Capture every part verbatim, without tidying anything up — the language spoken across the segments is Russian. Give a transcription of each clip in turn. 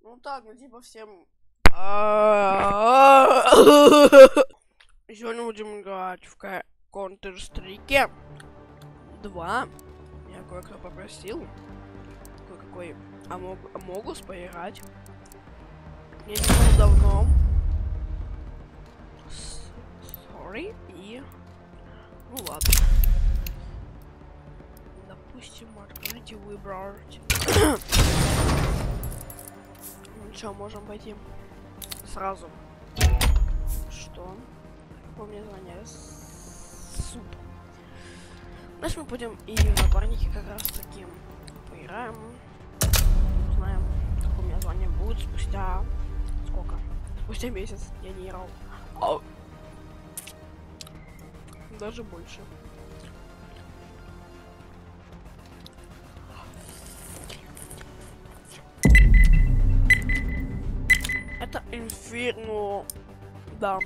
Ну так, ну типа всем... Сегодня будем играть в Counter-Strike два. Я кое-кто попросил. Кое-какой Амог... Амогус поиграть. Я не был давно. Sorry. И... Ну ладно. Допустим, откройте выбрать. Ну что, можем пойти сразу. Что? Какое мне звание? Суп. Значит, мы будем и в напарнике как раз таки поиграем. Узнаем, какое у меня звание будет спустя... Сколько? Спустя месяц я не играл. Ау. Даже больше. Это Inferno. Да.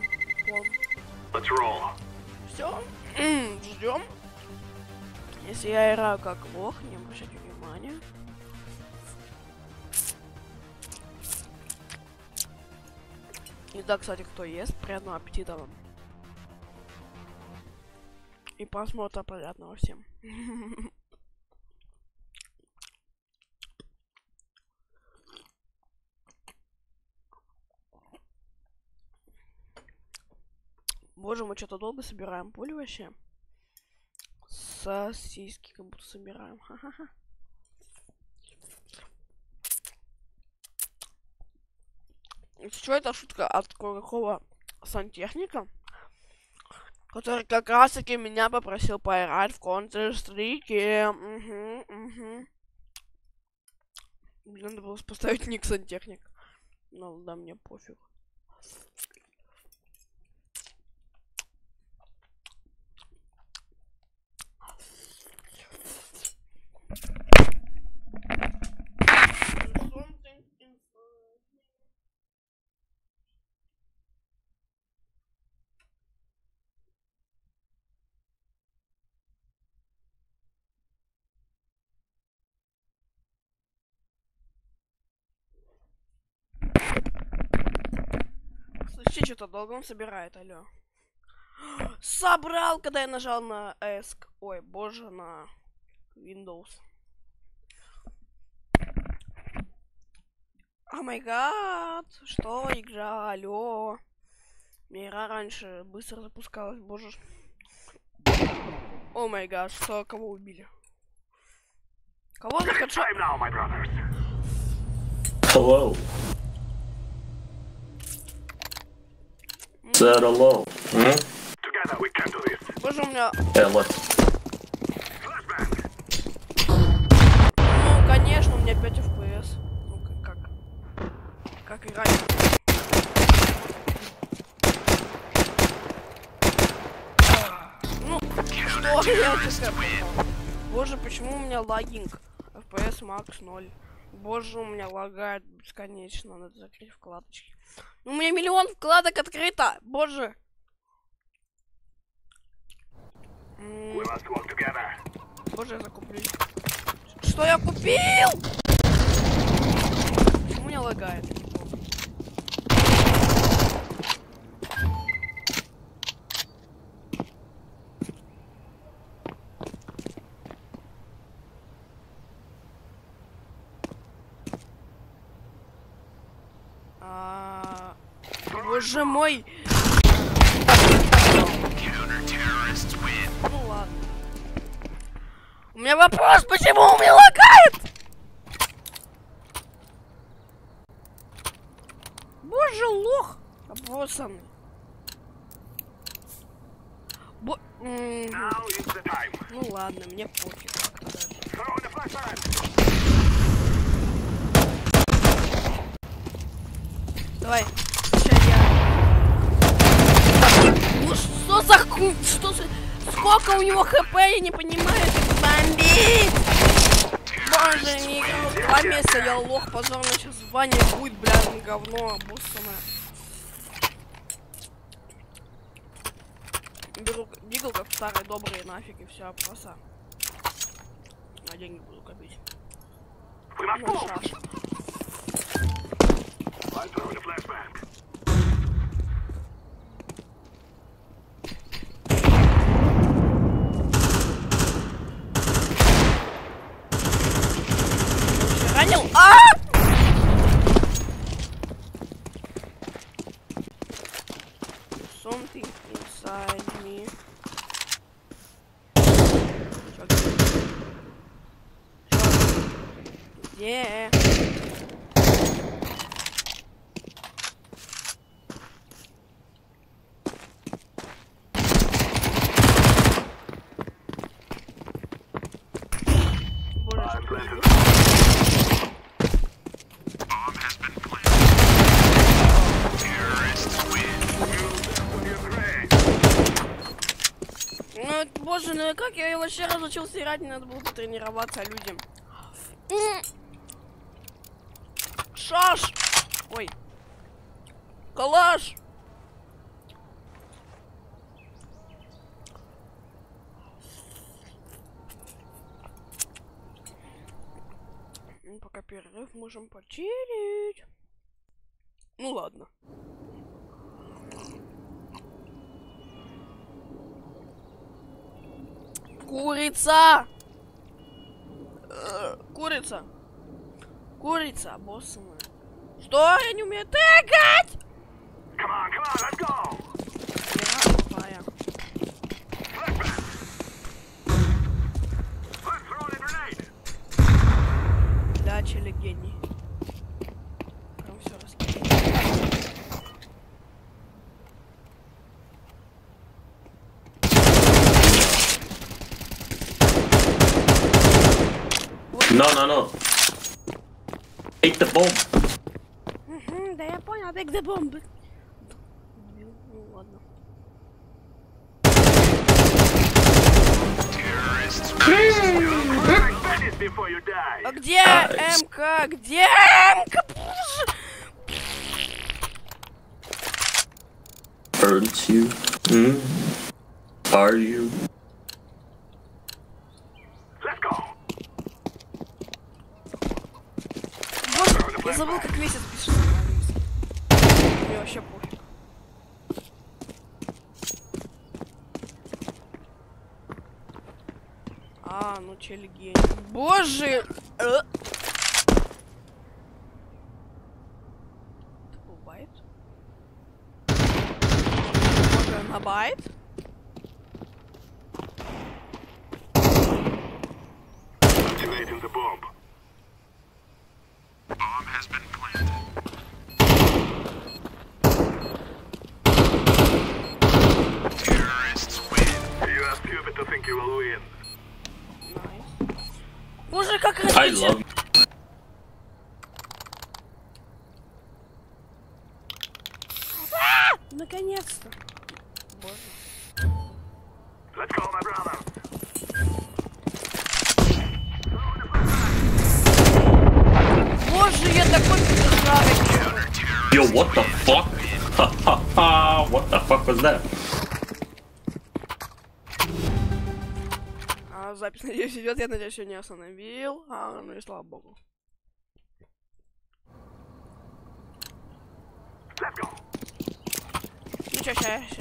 Все. Ждем. Если я играю как лох, не обращайте внимания. И да, кстати, кто ест, приятного аппетита вам. И просмотра приятного всем. Боже, мы что-то долго собираем пули вообще. Сосиски как будто собираем. Ха-ха-ха. Что это шутка от какого сантехника, который как раз таки меня попросил поиграть в Counter-Strike. Угу, угу. Блин, надо было поставить ник сантехник. Ну да, мне пофиг. Слушай, что-то долго он собирает, алло. Собрал, когда я нажал на эск. Ой, боже, на Windows. О май гад, что игра, алло. Мне игра раньше быстро запускалась, боже. О май гад, что, кого убили? Кого захочу? Hello. Said hello. Hmm? Together we can do this. Боже, у меня... Yeah, look. Ну, конечно, у меня пять эф пи эс. Ну, как... Как играть? Ну, что я тебе... Боже, почему у меня лагинг? эф пи эс макс ноль. Боже, у меня лагает бесконечно. Надо закрыть вкладочки. У меня миллион вкладок открыто. Боже. М Боже, я закуплюсь. Что я купил? Почему у меня лагает? А... Боже мой! Ну ладно. У меня вопрос, почему у меня лагает? Боже, лох! Обоссанный. Бо... Ну ладно, мне пофиг как-то даже. Давай, сейчас я... Ну что за ху... Что за... Сколько у него хп, я не понимаю, это бомбит! Боже, не играл два месяца, я лох, позорно сейчас звание будет, бля, говно, обоссанное. Беру дигл как старый добрый, нафиг, и все, просто. На деньги буду копить. На шаш. Throwing a flashbang. Ранил! А! Something inside me. Где? Ну, боже, ну как я вообще разучился играть, не надо было потренироваться людям. Шаш! Ой. Калаш! Ну, пока перерыв можем почилить. Ну ладно. Курица! Э, курица! Курица, боссы мои. Что? Я не умею тегать! Come on, come on, let's go! Я тупая. Let's throw in a grenade! Да, челик гений. Прям все раскидываю. No, no, no. Take the bomb. Угу, да я понял, take the bomb. Ну ладно. Finish before you die! А где Nice. МК? Где МК? Hurts you. Hmm. Are you? Let's go! Боже, я забыл, как месяц пишется на английском. Мне вообще пофиг. А, ну челик гений. Боже! Э. Такой байт. Боже, на байт? Activating the bomb. Bomb has been planted. Terrorists win. You are stupid to think you will win. Найс. Боже, как I развитие! love you. А! Наконец-то! Боже. Let's go, my brother. Боже, я такой пидорасик. Yo, what the fuck? Ha ha ha! What the fuck was that? А, запись, надеюсь, идет. Я надеюсь, я не остановил. А, ну и слава богу. Let's go. Ничего, ща, ща.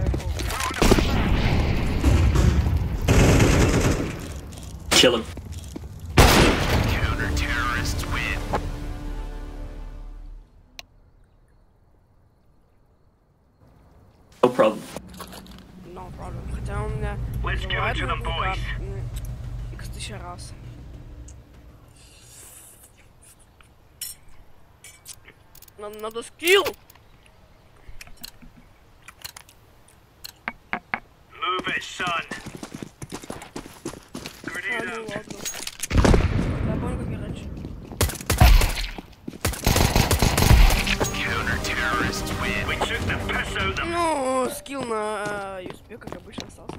Chilling. Counter-terrorists win. No problem. No problem. Хотя он меня Let's give it to them, boys. икс тысяча раз. Нам надо скилл. Move it, son. А, Grenade ну out. ладно. Я помню, как я раньше. Counter-terrorists win. We took the piss out of them. Ну, скилл на ю эс пи, как обычно, остался.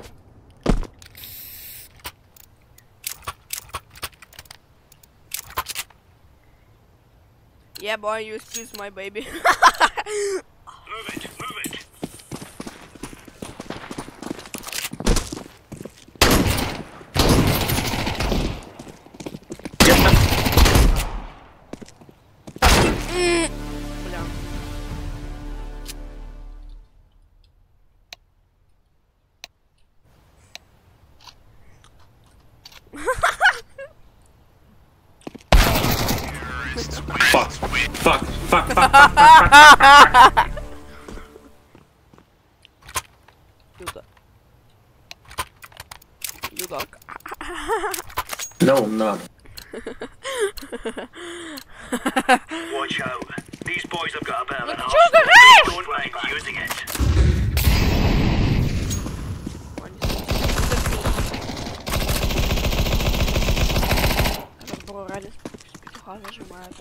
Yeah, boy, you is my baby. Move it, move it. Бля. Fuck, fuck, fuck, fuck, fuck, fuck. Сюда. Юдак. No, I'm not. Watch out. These boys have got a bit of an Ну ты чё угораешь? Don't mind using it. Этот бро ради петуха зажимает.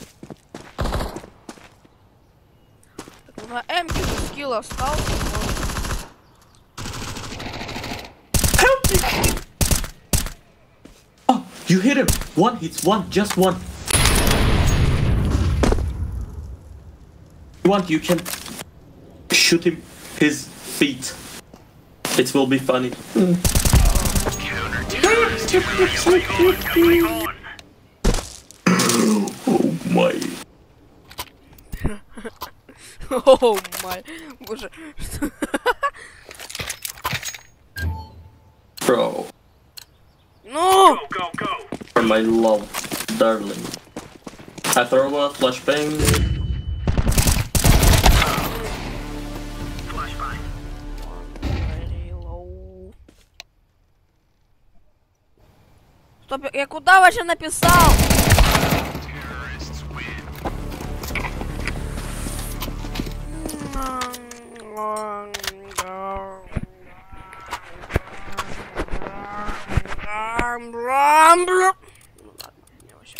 Так, на М-ке скилл остался. Oh, you hit him. One hits, one, just one. You want, you can shoot him his feet. It will be funny. Going on. Oh my. О май. Боже. Bro. Ну! Go, go, go. For my love, darling. I throw a flashbang. Flashbang. Reload. Стоп, я куда вообще написал? Ну ладно, мне вообще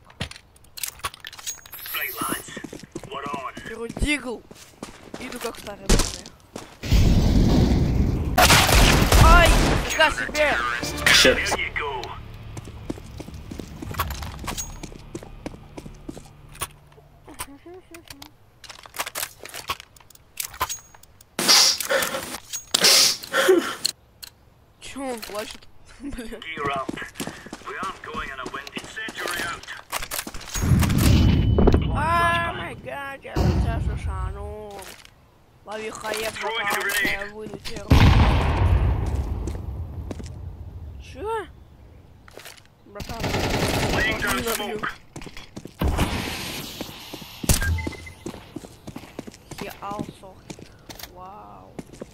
Right, lads. We're on. беру дигл. Иду как старый добрый. Ай, фига себе! Shit. There you go. Чё он плачет? Блин. Gear up. We aren't going on a wind incendiary out. Ай, май гад, я тебя шушану. Лови хаеб, Throwing братан, grenade. я вылетел. Чё? Братан, Laying down не забью. smoke. He also. Вау.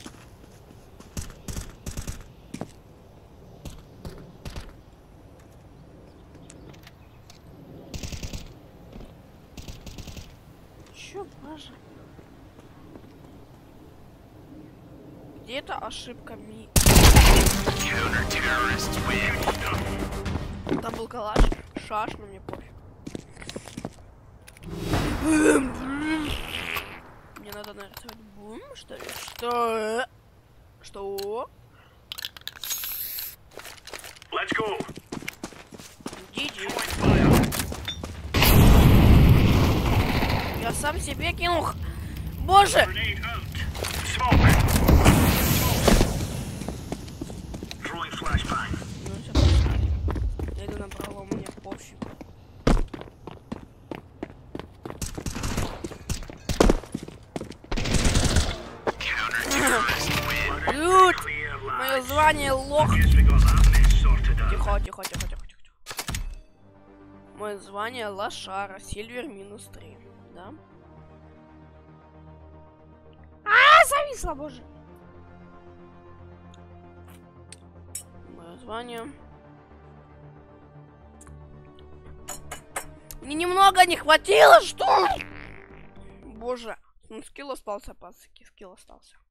Чё, боже? Где это ошибка ми? Там был калаш, шаш, но мне пофиг. Мне надо нарисовать бум, что ли? Что? Что? Let's go. Диджи. Point fire. Я сам себе кинул. Боже! Grenade out. Smoke. Throwing flashbang. Ну все, пошли. Я иду направо, мне пофиг. Люд! Clear, Мое lads. звание лох. Guess we got that mess sorted out. Тихо, тихо, тихо, тихо, тихо. Мое звание лошара. Сильвер минус три. Да? А, зависла, боже. Мое звание. Мне немного не хватило, что? Боже. Ну, скилл остался, пацаки, скилл остался.